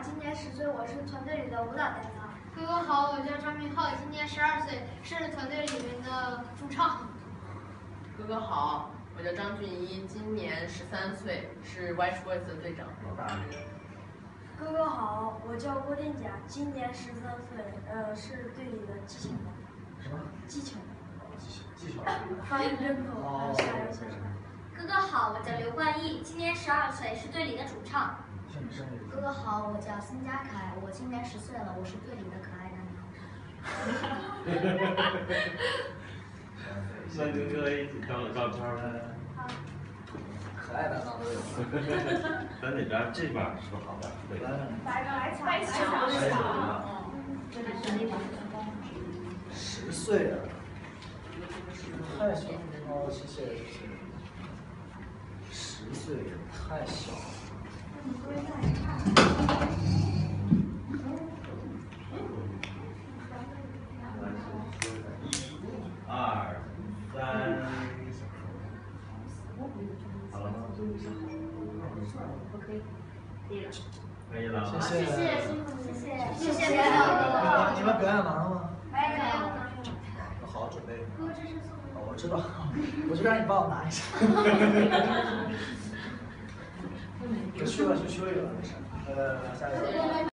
今年10岁，我是团队里的舞蹈担当。 哥哥好，我叫张明浩，今年12岁，是团队里面的主唱。 哥哥好，我叫张俊一，今年13岁，是 White Boys 的队长。 哥哥好，我叫郭定甲，今年13岁，是队里的技巧员。 什么？ 技巧。 技巧。 发音真口，加油先生。 哥哥好，我叫刘冠毅，今年12岁，是队里的主唱。 哥哥好，我叫孙佳凯，我今年10岁了，我是队里的可爱担当。 那跟哥一起照个照片呗。 好。 可爱担当都有。 咱哪边？这边是不是好点？ 来抢。 10岁啊，太小了。哦，谢谢。10岁也太小了。 2、3，好了吗？可以了。 谢谢。 谢谢哥哥。 你们表演完了吗？ 没有。 那好好准备。 哥，这是送哦，我知道，我就让你帮我拿一下。就去了，没事。下一个。